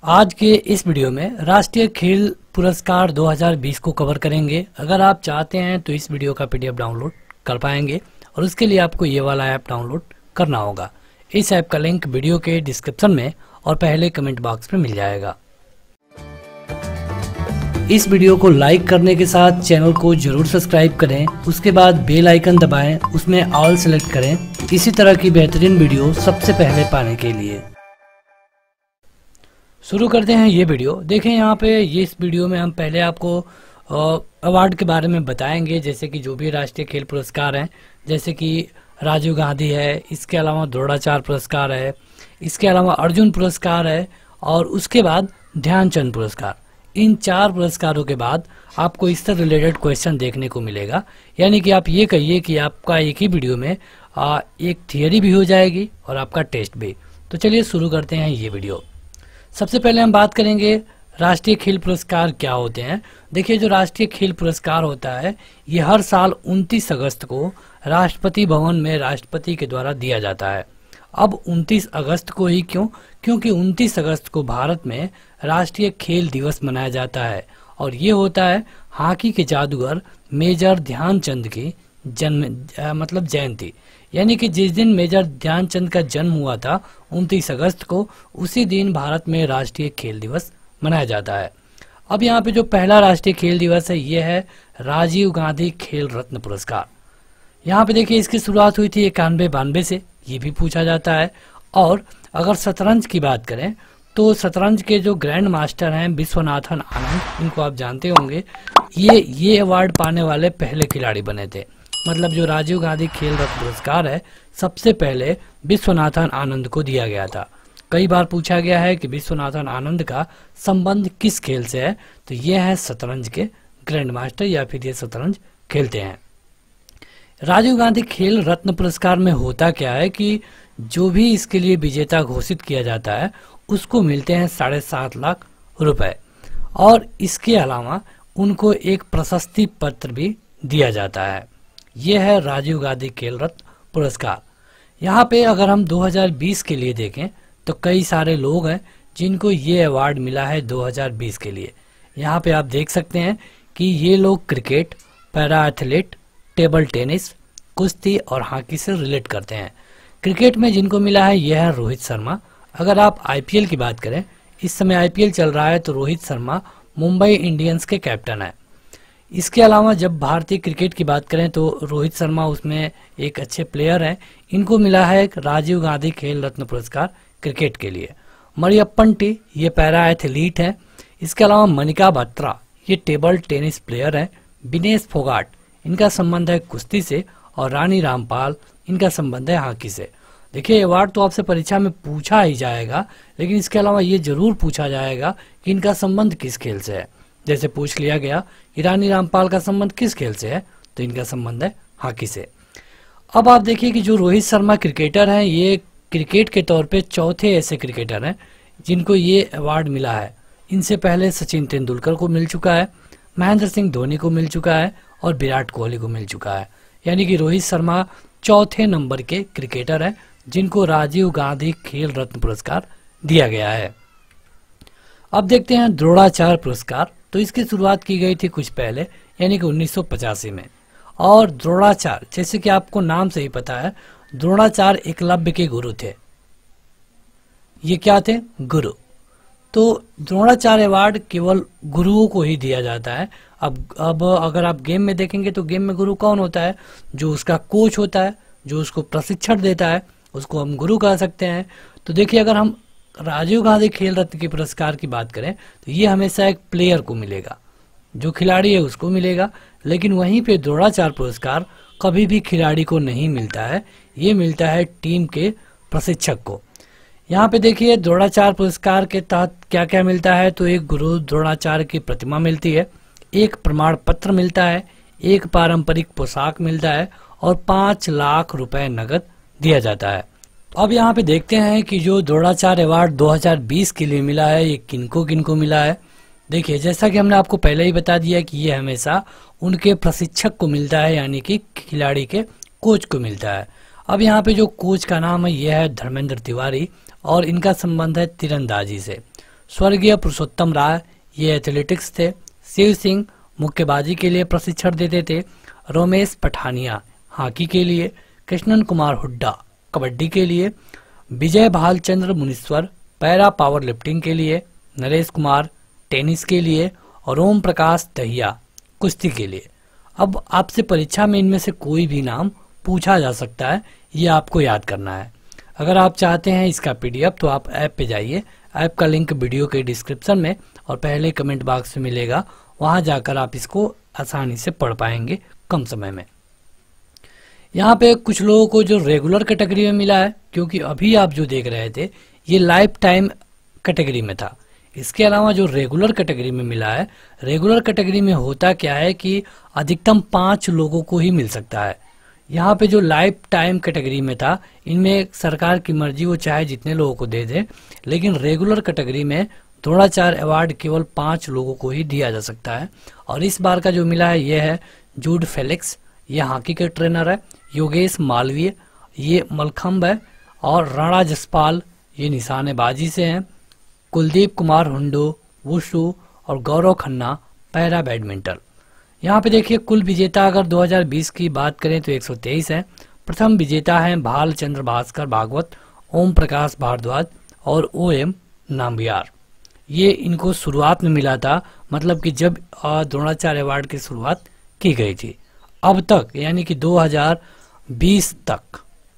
आज के इस वीडियो में राष्ट्रीय खेल पुरस्कार 2020 को कवर करेंगे। अगर आप चाहते हैं तो इस वीडियो का पीडीएफ डाउनलोड कर पाएंगे और उसके लिए आपको ये वाला ऐप डाउनलोड करना होगा। इस ऐप का लिंक वीडियो के डिस्क्रिप्शन में और पहले कमेंट बॉक्स में मिल जाएगा। इस वीडियो को लाइक करने के साथ चैनल को जरूर सब्सक्राइब करें, उसके बाद बेल आइकन दबाएं, उसमें ऑल सेलेक्ट करें इसी तरह की बेहतरीन वीडियो सबसे पहले पाने के लिए। शुरू करते हैं ये वीडियो। देखें यहाँ पे इस वीडियो में हम पहले आपको अवार्ड के बारे में बताएंगे, जैसे कि जो भी राष्ट्रीय खेल पुरस्कार हैं, जैसे कि राजीव गांधी है, इसके अलावा द्रोणाचार्य पुरस्कार है, इसके अलावा अर्जुन पुरस्कार है और उसके बाद ध्यानचंद पुरस्कार। इन 4 पुरस्कारों के बाद आपको इससे रिलेटेड क्वेश्चन देखने को मिलेगा। यानी कि आप ये कहिए कि आपका एक ही वीडियो में एक थियरी भी हो जाएगी और आपका टेस्ट भी। तो चलिए शुरू करते हैं ये वीडियो। सबसे पहले हम बात करेंगे राष्ट्रीय खेल पुरस्कार क्या होते हैं। देखिए, जो राष्ट्रीय खेल पुरस्कार होता है ये हर साल 29 अगस्त को राष्ट्रपति भवन में राष्ट्रपति के द्वारा दिया जाता है। अब 29 अगस्त को ही क्यों? क्योंकि 29 अगस्त को भारत में राष्ट्रीय खेल दिवस मनाया जाता है और ये होता है हॉकी के जादूगर मेजर ध्यानचंद की जयंती। यानी कि जिस दिन मेजर ध्यानचंद का जन्म हुआ था 29 अगस्त को, उसी दिन भारत में राष्ट्रीय खेल दिवस मनाया जाता है। अब यहाँ पे जो पहला राष्ट्रीय खेल दिवस है ये है राजीव गांधी खेल रत्न पुरस्कार। यहाँ पे देखिए, इसकी शुरुआत हुई थी 91-92 से, ये भी पूछा जाता है। और अगर शतरंज की बात करें तो शतरंज के जो ग्रैंड मास्टर हैं विश्वनाथन आनंद, इनको आप जानते होंगे, ये अवार्ड पाने वाले पहले खिलाड़ी बने थे। मतलब जो राजीव गांधी खेल रत्न पुरस्कार है सबसे पहले विश्वनाथन आनंद को दिया गया था। कई बार पूछा गया है कि विश्वनाथन आनंद का संबंध किस खेल से है, तो ये है शतरंज के ग्रैंड मास्टर या फिर ये शतरंज खेलते हैं। राजीव गांधी खेल रत्न पुरस्कार में होता क्या है कि जो भी इसके लिए विजेता घोषित किया जाता है उसको मिलते हैं 7.5 लाख रुपए और इसके अलावा उनको एक प्रशस्ति पत्र भी दिया जाता है। यह है राजीव गांधी खेल रत्न पुरस्कार। यहाँ पे अगर हम 2020 के लिए देखें तो कई सारे लोग हैं जिनको ये अवार्ड मिला है 2020 के लिए। यहाँ पे आप देख सकते हैं कि ये लोग cricket, para athlete, table tennis, कुश्ती और हॉकी से रिलेट करते हैं। क्रिकेट में जिनको मिला है यह है रोहित शर्मा। अगर आप आईपीएल की बात करें, इस समय आईपीएल चल रहा है, तो रोहित शर्मा मुंबई इंडियंस के कैप्टन है। इसके अलावा जब भारतीय क्रिकेट की बात करें तो रोहित शर्मा उसमें एक अच्छे प्लेयर हैं। इनको मिला है राजीव गांधी खेल रत्न पुरस्कार क्रिकेट के लिए। मरियप्पन टी ये पैरा एथलीट है। इसके अलावा मनिका बत्रा ये टेबल टेनिस प्लेयर है। विनेश फोगाट इनका संबंध है कुश्ती से और रानी रामपाल इनका संबंध है हॉकी से। देखिए, अवार्ड तो आपसे परीक्षा में पूछा ही जाएगा, लेकिन इसके अलावा ये जरूर पूछा जाएगा कि इनका संबंध किस खेल से है। जैसे पूछ लिया गया कि रानी रामपाल का संबंध किस खेल से है, तो इनका संबंध है हॉकी से। अब आप देखिए कि जो रोहित शर्मा क्रिकेटर हैं ये क्रिकेट के तौर पे चौथे ऐसे क्रिकेटर हैं जिनको ये अवार्ड मिला है। इनसे पहले सचिन तेंदुलकर को मिल चुका है, महेंद्र सिंह धोनी को मिल चुका है और विराट कोहली को मिल चुका है। यानी कि रोहित शर्मा चौथे नंबर के क्रिकेटर हैं जिनको राजीव गांधी खेल रत्न पुरस्कार दिया गया है। अब देखते हैं द्रोणाचार्य पुरस्कार। तो इसकी शुरुआत की गई थी कुछ पहले, यानी कि 1985 में। और द्रोणाचार्य, जैसे कि आपको नाम से ही पता है, द्रोणाचार्य एकलव्य के गुरु थे। ये क्या थे? गुरु। तो द्रोणाचार्य अवार्ड केवल गुरुओं को ही दिया जाता है। अब अगर आप गेम में देखेंगे तो गेम में गुरु कौन होता है? जो उसका कोच होता है, जो उसको प्रशिक्षण देता है, उसको हम गुरु कह सकते हैं। तो देखिए, अगर हम राजीव गांधी खेल रत्न के पुरस्कार की बात करें तो ये हमेशा एक प्लेयर को मिलेगा, जो खिलाड़ी है उसको मिलेगा। लेकिन वहीं पे द्रोणाचार्य पुरस्कार कभी भी खिलाड़ी को नहीं मिलता है, ये मिलता है टीम के प्रशिक्षक को। यहाँ पे देखिए, द्रोणाचार्य पुरस्कार के तहत क्या क्या मिलता है, तो एक गुरु द्रोणाचार्य की प्रतिमा मिलती है, एक प्रमाण पत्र मिलता है, एक पारंपरिक पोशाक मिलता है और 5 लाख रुपए नगद दिया जाता है। अब यहाँ पे देखते हैं कि जो द्रोणाचार्य अवार्ड 2020 के लिए मिला है ये किनको मिला है। देखिए, जैसा कि हमने आपको पहले ही बता दिया कि ये हमेशा उनके प्रशिक्षक को मिलता है, यानी कि खिलाड़ी के कोच को मिलता है। अब यहाँ पे जो कोच का नाम है यह है धर्मेंद्र तिवारी और इनका संबंध है तीरंदाजी से। स्वर्गीय पुरुषोत्तम राय ये एथलेटिक्स थे। शिव सिंह मुक्केबाजी के लिए प्रशिक्षण देते थे। रमेश पठानिया हॉकी के लिए, कृष्णन कुमार हुड्डा कबड्डी के लिए, विजय भालचंद्र मुनीश्वर पैरा पावर लिफ्टिंग के लिए, नरेश कुमार टेनिस के लिए और ओम प्रकाश दहिया कुश्ती के लिए। अब आपसे परीक्षा में इनमें से कोई भी नाम पूछा जा सकता है, ये आपको याद करना है। अगर आप चाहते हैं इसका पीडीएफ तो आप ऐप पे जाइए, ऐप का लिंक वीडियो के डिस्क्रिप्शन में और पहले कमेंट बॉक्स में मिलेगा, वहां जाकर आप इसको आसानी से पढ़ पाएंगे कम समय में। यहाँ पे कुछ लोगों को जो रेगुलर कैटेगरी में मिला है, क्योंकि अभी आप जो देख रहे थे ये लाइफ टाइम कैटेगरी में था। इसके अलावा जो रेगुलर कैटेगरी में मिला है, रेगुलर कैटेगरी में होता क्या है कि अधिकतम 5 लोगों को ही मिल सकता है। यहाँ पे जो लाइफ टाइम कैटेगरी में था, इनमें सरकार की मर्जी वो चाहे जितने लोगों को दे दे, लेकिन रेगुलर कैटेगरी में द्रोणाचार्य अवार्ड केवल 5 लोगों को ही दिया जा सकता है। और इस बार का जो मिला है ये है जूड फेलिक्स, ये हॉकी के ट्रेनर है। योगेश मालवीय ये मलखम्ब है। और राणा जसपाल ये निशानेबाजी से हैं। कुलदीप कुमार हुंडो वुशु और गौरव खन्ना पैरा बैडमिंटन। यहाँ पे देखिए कुल विजेता अगर 2020 की बात करें तो 123 है। प्रथम विजेता हैं भालचंद्र भास्कर भागवत, ओम प्रकाश भारद्वाज और OM नाम्बियार। ये इनको शुरुआत में मिला था, मतलब कि जब द्रोणाचार्य अवार्ड की शुरुआत की गई थी। अब तक यानी कि 2020 तक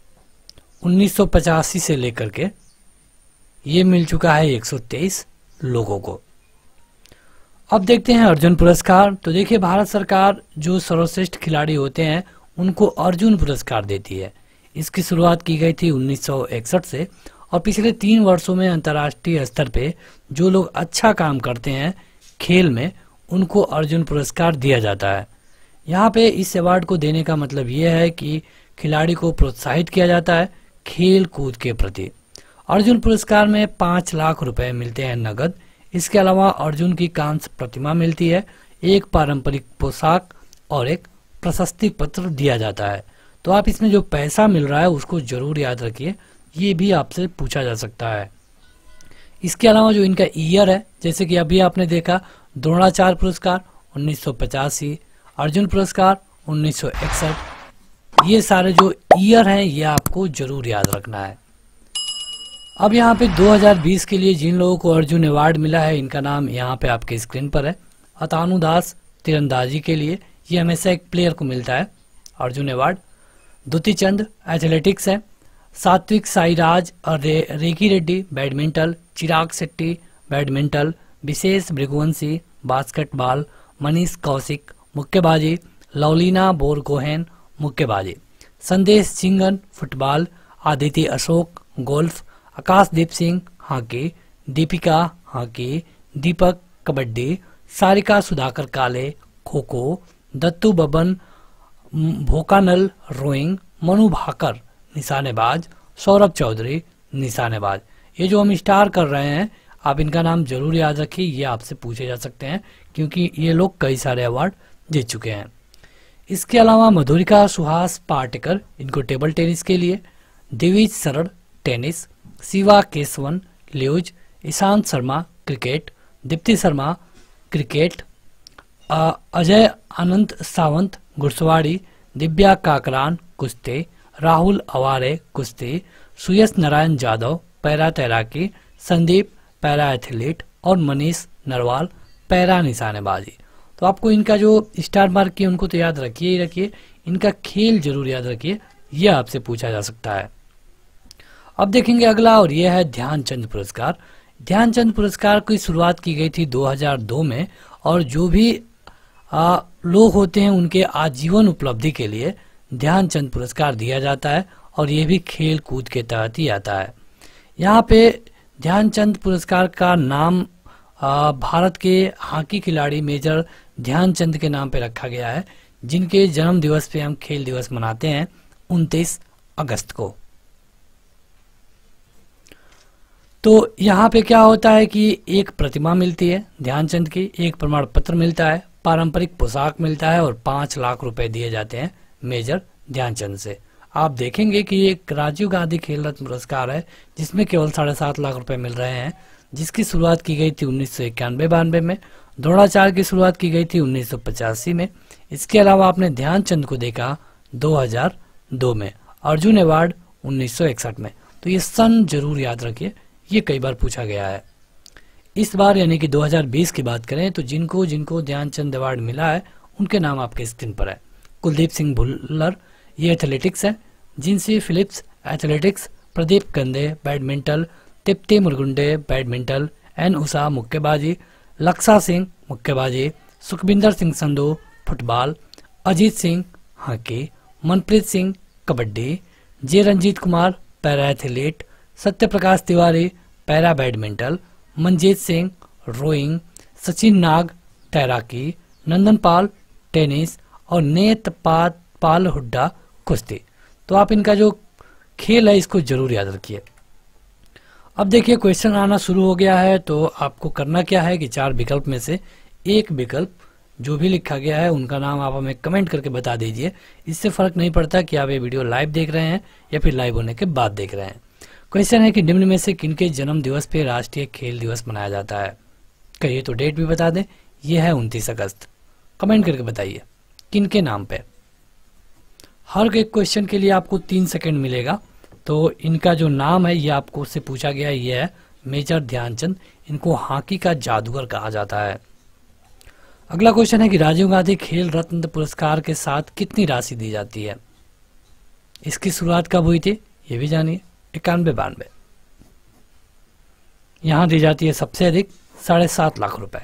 1985 से लेकर के ये मिल चुका है 123 लोगों को। अब देखते हैं अर्जुन पुरस्कार। तो देखिए भारत सरकार जो सर्वश्रेष्ठ खिलाड़ी होते हैं उनको अर्जुन पुरस्कार देती है। इसकी शुरुआत की गई थी 1961 से और पिछले 3 वर्षों में अंतर्राष्ट्रीय स्तर पे जो लोग अच्छा काम करते हैं खेल में उनको अर्जुन पुरस्कार दिया जाता है। यहाँ पे इस अवार्ड को देने का मतलब ये है कि खिलाड़ी को प्रोत्साहित किया जाता है खेल कूद के प्रति। अर्जुन पुरस्कार में 5 लाख रुपए मिलते हैं नगद। इसके अलावा अर्जुन की कांस्य प्रतिमा मिलती है, एक पारंपरिक पोशाक और एक प्रशस्ति पत्र दिया जाता है। तो आप इसमें जो पैसा मिल रहा है उसको जरूर याद रखिए, ये भी आपसे पूछा जा सकता है। इसके अलावा जो इनका ईयर है, जैसे कि अभी आपने देखा द्रोणाचार्य पुरस्कार 1985, अर्जुन पुरस्कार 1961, ये सारे जो ईयर हैं ये आपको जरूर याद रखना है। अब यहाँ पे 2020 के लिए जिन लोगों को अर्जुन अवार्ड मिला है इनका नाम यहाँ पे आपके स्क्रीन पर है। अतानु दास तीरंदाजी के लिए, ये हमेशा एक प्लेयर को मिलता है अर्जुन अवार्ड। दुती चंद एथलेटिक्स है। सात्विक साईराज और Rankireddy badminton, Chirag Shetty badminton, Vishesh Bhriguvanshi basketball, Manish Kaushik मुक्केबाजी, लवलीना बोरगोहेन मुक्केबाजी, Sandesh Jhingan football, Aditya Ashok golf, Akashdeep Singh hockey, Deepika hockey, Deepak kabaddi, Sarika Sudhakar Kale kho kho, Dattu Baban Bhokanal rowing, Manu Bhaker निशानेबाज, सौरभ चौधरी निशानेबाज। ये जो हम स्टार कर रहे हैं आप इनका नाम जरूर याद रखिए, ये आपसे पूछे जा सकते हैं क्योंकि ये लोग कई सारे अवार्ड जीत चुके हैं। इसके अलावा मधुरिका सुहास पाटेकर इनको टेबल टेनिस के लिए, Divij Sharan tennis, Shiva Keshavan luge, Ishant Sharma cricket, Deepti Sharma cricket, Ajay Anant Sawant घुड़सवारी, दिव्या काकरान कुश्ती, राहुल अवारे कुश्ती, सुयश नारायण जाधव पैरा तैराकी, संदीप पैरा एथलीट और मनीष नरवाल पैरा निशानेबाजी। तो आपको इनका जो स्टार मार्क किए उनको तो याद रखिए ही रखिए, इनका खेल जरूर याद रखिए, यह आपसे पूछा जा सकता है। अब देखेंगे अगला और यह है ध्यानचंद पुरस्कार। ध्यानचंद पुरस्कार की शुरुआत की गई थी 2002 में और जो भी लोग होते हैं उनके आजीवन उपलब्धि के लिए ध्यानचंद पुरस्कार दिया जाता है और ये भी खेल कूद के तहत ही आता है। यहाँ पे ध्यानचंद पुरस्कार का नाम भारत के हॉकी खिलाड़ी मेजर ध्यानचंद के नाम पे रखा गया है, जिनके जन्म दिवस पे हम खेल दिवस मनाते हैं 29 अगस्त को। तो यहाँ पे क्या होता है कि एक प्रतिमा मिलती है ध्यानचंद की, एक प्रमाण पत्र मिलता है, पारंपरिक पोशाक मिलता है और 5 लाख रुपए दिए जाते हैं मेजर ध्यानचंद से। आप देखेंगे कि एक राजीव गांधी खेल रत्न पुरस्कार है जिसमें केवल 7.5 लाख रुपए मिल रहे हैं। जिसकी शुरुआत की गई थी 1991-92 में। द्रोणाचार्य की शुरुआत की गई थी 1985 में। इसके अलावा आपने ध्यानचंद को देखा 2002 में। अर्जुन अवार्ड 1961 में। तो ये सन जरूर याद रखिए, ये कई बार पूछा गया है। इस बार यानी कि 2020 की बात करें तो जिनको जिनको ध्यानचंद अवार्ड मिला है उनके नाम आपके स्क्रीन पर है। कुलदीप सिंह भुल्लर ये एथलेटिक्स है, जिनसी Philips athletics, Pradeep Kande badminton, Tripti Murgunde badminton, N Usha मुक्केबाजी, लक्षा सिंह मुक्केबाजी, Sukhwinder Singh Sandhu football, Ajit Singh hockey, Manpreet Singh kabaddi, J Ranjeet Kumar para athlete, Satya Prakash Tiwari para badminton, Manjeet Singh rowing, Sachin Nag तैराकी, नंदन पाल टेनिस और नेत पाल हुड्डा कुश्ती। तो आप इनका जो खेल है इसको जरूर याद रखिए। अब देखिए क्वेश्चन आना शुरू हो गया है, तो आपको करना क्या है कि 4 विकल्प में से एक विकल्प जो भी लिखा गया है उनका नाम आप हमें कमेंट करके बता दीजिए। इससे फर्क नहीं पड़ता कि आप ये वीडियो लाइव देख रहे हैं या फिर लाइव होने के बाद देख रहे हैं। क्वेश्चन है कि निम्न में से किनके जन्म दिवस पे राष्ट्रीय खेल दिवस मनाया जाता है। कहिए तो डेट भी बता दें, यह है 29 अगस्त। कमेंट करके बताइए किनके नाम पे। हर एक क्वेश्चन के लिए आपको 3 सेकंड मिलेगा। तो इनका जो नाम है ये आपको उससे पूछा गया है, ये है मेजर ध्यानचंद। इनको हॉकी का जादूगर कहा जाता है। अगला क्वेश्चन है कि राजीव गांधी खेल रत्न पुरस्कार के साथ कितनी राशि दी जाती है। इसकी शुरुआत कब हुई थी ये भी जानिए। 91-92। यहां दी जाती है सबसे अधिक 7.5 लाख रुपए।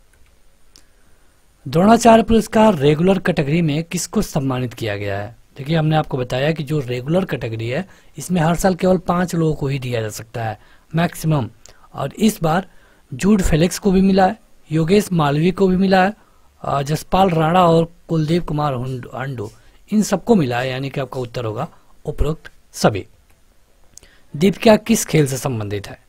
द्रोणाचार्य पुरस्कार रेगुलर कैटेगरी में किसको सम्मानित किया गया है। देखिए हमने आपको बताया कि जो रेगुलर कैटेगरी है इसमें हर साल केवल 5 लोगों को ही दिया जा सकता है मैक्सिमम। और इस बार जूड फेलिक्स को भी मिला है, योगेश मालवीय को भी मिला है, जसपाल राणा और कुलदीप कुमार हंडू, इन सबको मिला है। यानी कि आपका उत्तर होगा उपरोक्त सभी। दीपिका किस खेल से संबंधित है।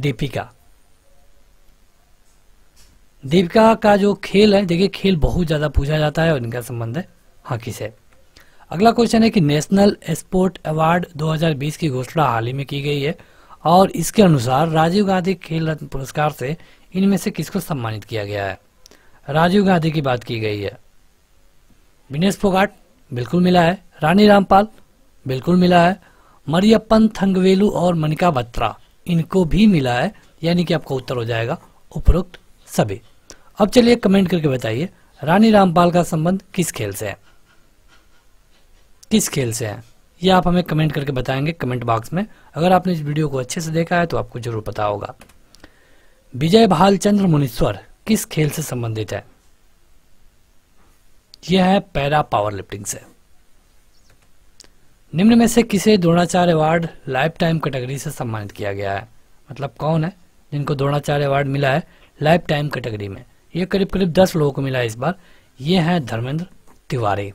दीपिका का जो खेल है, देखिए खेल बहुत ज्यादा पूछा जाता है और इनका संबंध है हॉकी से। अगला क्वेश्चन है कि नेशनल स्पोर्ट अवार्ड 2020 की घोषणा हाल ही में की गई है और इसके अनुसार राजीव गांधी खेल रत्न पुरस्कार से इनमें से किसको सम्मानित किया गया है। राजीव गांधी की बात की गई है। विनेश फोगाट बिल्कुल मिला है, रानी रामपाल बिल्कुल मिला है, मरियप्पन थंगवेलु और मनिका बत्रा इनको भी मिला है। यानी कि आपका उत्तर हो जाएगा उपरोक्त सभी। अब चलिए कमेंट करके बताइए रानी रामपाल का संबंध किस खेल से है। किस खेल से है ये आप हमें कमेंट करके बताएंगे कमेंट बॉक्स में। अगर आपने इस वीडियो को अच्छे से देखा है तो आपको जरूर पता होगा। विजय भालचंद्र मुनीश्वर किस खेल से संबंधित है। यह है पैरा पावर लिफ्टिंग से। निम्न में से किसे Dronacharya award lifetime category से सम्मानित किया गया है। मतलब कौन है जिनको द्रोणाचार्य अवार्ड मिला है लाइफ टाइम कैटेगरी में। ये करीब करीब 10 लोगों को मिला है इस बार। ये है धर्मेंद्र तिवारी।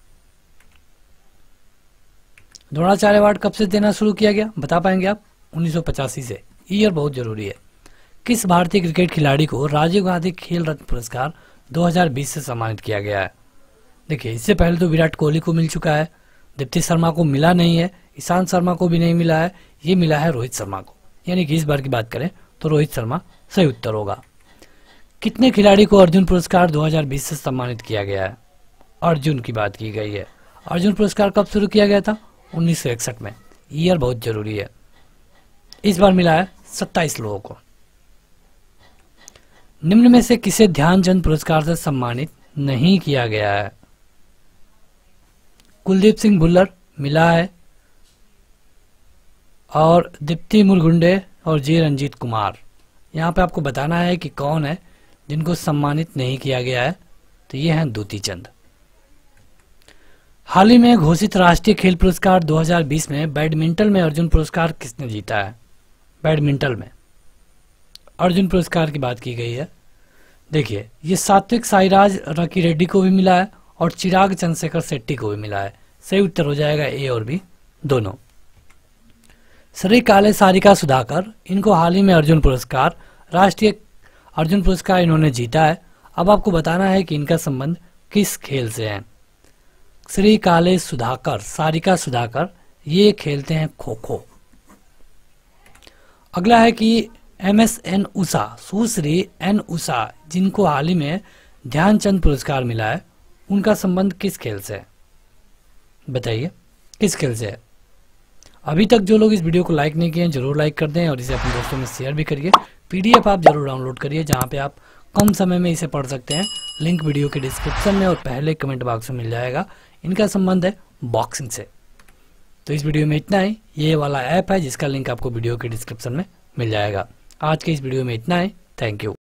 द्रोणाचार्य अवार्ड कब से देना शुरू किया गया बता पाएंगे आप। 1985 से। ईयर बहुत जरूरी है। किस भारतीय क्रिकेट खिलाड़ी को राजीव गांधी खेल रत्न पुरस्कार 2020 से सम्मानित किया गया है। देखिए इससे पहले तो विराट कोहली को मिल चुका है, दीप्ति शर्मा को मिला नहीं है, ईशांत शर्मा को भी नहीं मिला है, ये मिला है रोहित शर्मा को। यानी कि इस बार की बात करें तो रोहित शर्मा सही उत्तर होगा। कितने खिलाड़ी को अर्जुन पुरस्कार 2020 से सम्मानित किया गया है। अर्जुन की बात की गई है। अर्जुन पुरस्कार कब शुरू किया गया था 1961 में। ईयर बहुत जरूरी है। इस बार मिला है 27 लोगों को। निम्न में से किसे ध्यानचंद पुरस्कार से सम्मानित नहीं किया गया है। कुलदीप सिंह भुल्लर मिला है और दीप्ति मुरगुंडे और जे रंजीत कुमार। यहाँ पे आपको बताना है कि कौन है जिनको सम्मानित नहीं किया गया है। तो ये हैं दूती चंद। हाल ही में घोषित राष्ट्रीय खेल पुरस्कार 2020 में बैडमिंटन में अर्जुन पुरस्कार किसने जीता है। बैडमिंटन में अर्जुन पुरस्कार की बात की गई है। देखिए ये सात्विक साईराज रकी रेड्डी को भी मिला है और चिराग चंद्रशेखर शेट्टी को भी मिला है। सही उत्तर हो जाएगा ए और बी दोनों। श्री काले सारिका सुधाकर इनको हाल ही में अर्जुन पुरस्कार राष्ट्रीय अर्जुन पुरस्कार इन्होंने जीता है। अब आपको बताना है कि इनका संबंध किस खेल से है। श्री काले सुधाकर सारिका सुधाकर ये खेलते हैं खो खो। अगला है कि MSN उषा, सुश्री एन उषा, जिनको हाल ही में ध्यानचंद पुरस्कार मिला है, उनका संबंध किस खेल से है? बताइए किस खेल से है? अभी तक जो लोग इस वीडियो को लाइक नहीं किए हैं जरूर लाइक कर दें और इसे अपने दोस्तों में शेयर भी करिए। PDF आप जरूर डाउनलोड करिए जहां पे आप कम समय में इसे पढ़ सकते हैं। लिंक वीडियो के डिस्क्रिप्शन में और पहले कमेंट बॉक्स में मिल जाएगा। इनका संबंध है बॉक्सिंग से। तो इस वीडियो में इतना ही। ये वाला ऐप है जिसका लिंक आपको वीडियो के डिस्क्रिप्शन में मिल जाएगा। आज के इस वीडियो में इतना ही। Thank you.